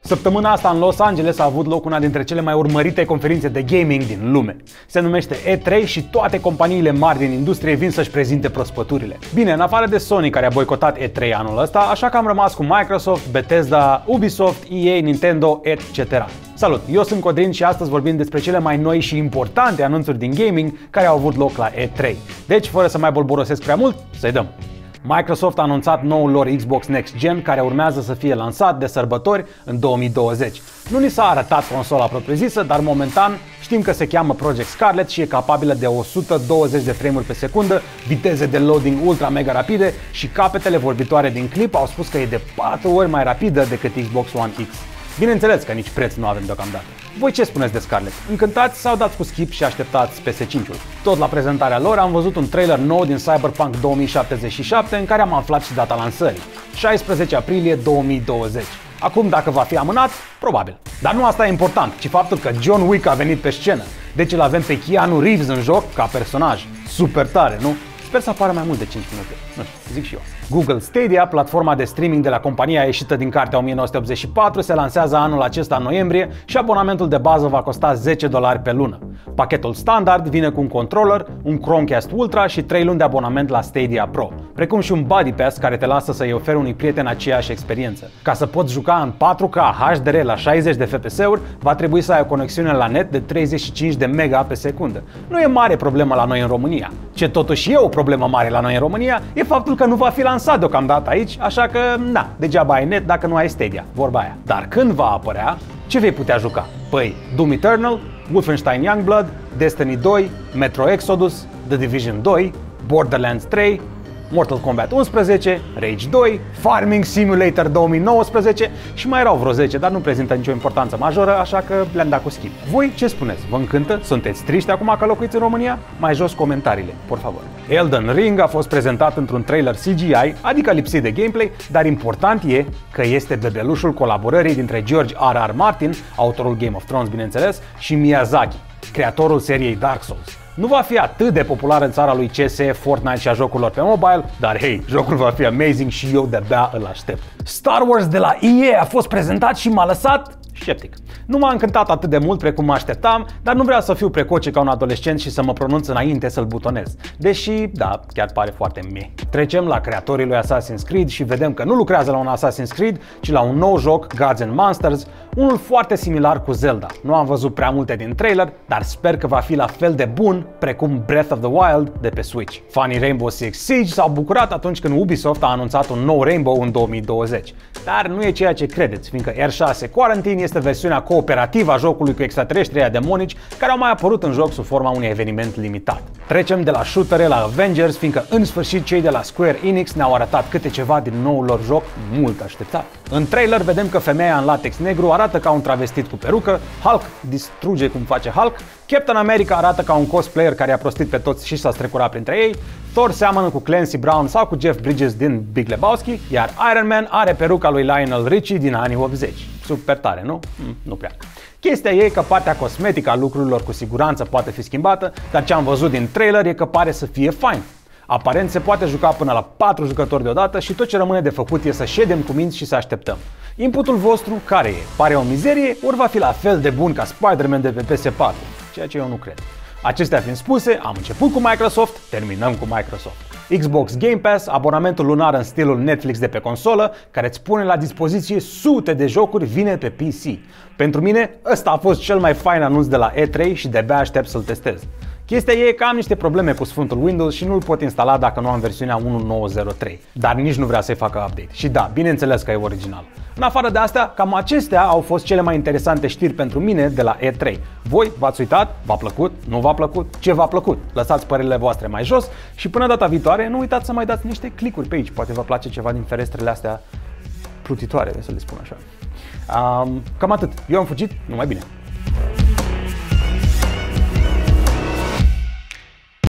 Săptămâna asta în Los Angeles a avut loc una dintre cele mai urmărite conferințe de gaming din lume. Se numește E3 și toate companiile mari din industrie vin să-și prezinte prospăturile. Bine, în afară de Sony, care a boicotat E3 anul ăsta, așa că am rămas cu Microsoft, Bethesda, Ubisoft, EA, Nintendo, etc. Salut, eu sunt Codrin și astăzi vorbim despre cele mai noi și importante anunțuri din gaming care au avut loc la E3. Deci, fără să mai bolborosesc prea mult, să-i dăm! Microsoft a anunțat noul lor Xbox Next Gen, care urmează să fie lansat de sărbători în 2020. Nu ni s-a arătat consola propriu-zisă, dar momentan știm că se cheamă Project Scarlett și e capabilă de 120 de frame-uri pe secundă, viteze de loading ultra mega rapide și capetele vorbitoare din clip au spus că e de 4 ori mai rapidă decât Xbox One X. Bineînțeles că nici preț nu avem deocamdată. Voi ce spuneți de Scarlett? Încântați sau dați cu skip și așteptați PS5-ul? Tot la prezentarea lor am văzut un trailer nou din Cyberpunk 2077 în care am aflat și data lansării, 16 aprilie 2020. Acum, dacă va fi amânat, probabil. Dar nu asta e important, ci faptul că John Wick a venit pe scenă. Deci îl avem pe Keanu Reeves în joc ca personaj. Super tare, nu? Sper să apară mai mult de 5 minute. Nu știu, zic și eu. Google Stadia, platforma de streaming de la compania ieșită din cartea 1984, se lansează anul acesta în noiembrie și abonamentul de bază va costa $10 pe lună. Pachetul standard vine cu un controller, un Chromecast Ultra și 3 luni de abonament la Stadia Pro, precum și un Buddy Pass care te lasă să-i oferi unui prieten aceeași experiență. Ca să poți juca în 4K HDR la 60 de FPS-uri, va trebui să ai o conexiune la net de 35 de mega pe secundă. Nu e mare problemă la noi în România. Ce totuși e o problemă mare la noi în România e faptul că nu va fi lansat deocamdată aici, așa că, na, degeaba ai net dacă nu ai Stadia, vorba aia. Dar când va apărea, ce vei putea juca? Păi, Doom Eternal, Wolfenstein Youngblood, Destiny 2, Metro Exodus, The Division 2, Borderlands 3, Mortal Kombat 11, Rage 2, Farming Simulator 2019 și mai erau vreo 10, dar nu prezintă nicio importanță majoră, așa că le-am dat cu skip. Voi ce spuneți? Vă încântă? Sunteți triști acum că locuiți în România? Mai jos comentariile, por favor. Elden Ring a fost prezentat într-un trailer CGI, adică lipsit de gameplay, dar important e că este bebelușul colaborării dintre George R.R. Martin, autorul Game of Thrones, bineînțeles, și Miyazaki, creatorul seriei Dark Souls. Nu va fi atât de popular în țara lui CS, Fortnite și a jocurilor pe mobile, dar hei, jocul va fi amazing și eu de-abia îl aștept. Star Wars de la EA a fost prezentat și m-a lăsat sceptic. Nu m-a încântat atât de mult precum mă așteptam, dar nu vreau să fiu precoce ca un adolescent și să mă pronunț înainte să-l butonez. Deși, da, chiar pare foarte meh. Trecem la creatorii lui Assassin's Creed și vedem că nu lucrează la un Assassin's Creed, ci la un nou joc, Gods and Monsters, unul foarte similar cu Zelda. Nu am văzut prea multe din trailer, dar sper că va fi la fel de bun precum Breath of the Wild de pe Switch. Fanii Rainbow Six Siege s-au bucurat atunci când Ubisoft a anunțat un nou Rainbow în 2020. Dar nu e ceea ce credeți, fiindcă R6 Quarantine este versiunea cooperativă a jocului cu extraterestri demonici care au mai apărut în joc sub forma unui eveniment limitat. Trecem de la shootere la Avengers, fiindcă în sfârșit cei de la Square Enix ne-au arătat câte ceva din noul lor joc mult așteptat. În trailer vedem că femeia în latex negru arată ca un travestit cu perucă, Hulk distruge cum face Hulk, Captain America arată ca un cosplayer care a prostit pe toți și s-a strecurat printre ei, Thor seamănă cu Clancy Brown sau cu Jeff Bridges din Big Lebowski, iar Iron Man are peruca lui Lionel Richie din anii 80. Super tare, nu? Nu prea. Chestia e că partea cosmetică a lucrurilor cu siguranță poate fi schimbată, dar ce am văzut din trailer e că pare să fie fain. Aparent se poate juca până la 4 jucători deodată și tot ce rămâne de făcut e să ședem cu minți și să așteptăm. Inputul vostru care e? Pare o mizerie ori va fi la fel de bun ca Spider-Man de pe PS4? Ceea ce eu nu cred. Acestea fiind spuse, am început cu Microsoft, terminăm cu Microsoft. Xbox Game Pass, abonamentul lunar în stilul Netflix de pe consolă, care îți pune la dispoziție sute de jocuri, vine pe PC. Pentru mine, ăsta a fost cel mai fain anunț de la E3 și de-abia aștept să-l testez. Chestia e că am niște probleme cu sfântul Windows și nu-l pot instala dacă nu am versiunea 1903, dar nici nu vrea să-i facă update. Și da, bineînțeles că e original. În afară de astea, cam acestea au fost cele mai interesante știri pentru mine de la E3. Voi v-ați uitat? V-a plăcut? Nu v-a plăcut? Ce v-a plăcut? Lăsați părerile voastre mai jos și până data viitoare nu uitați să mai dați niște clicuri pe aici. Poate vă place ceva din ferestrele astea plutitoare, să le spun așa. Cam atât. Eu am fugit, numai bine.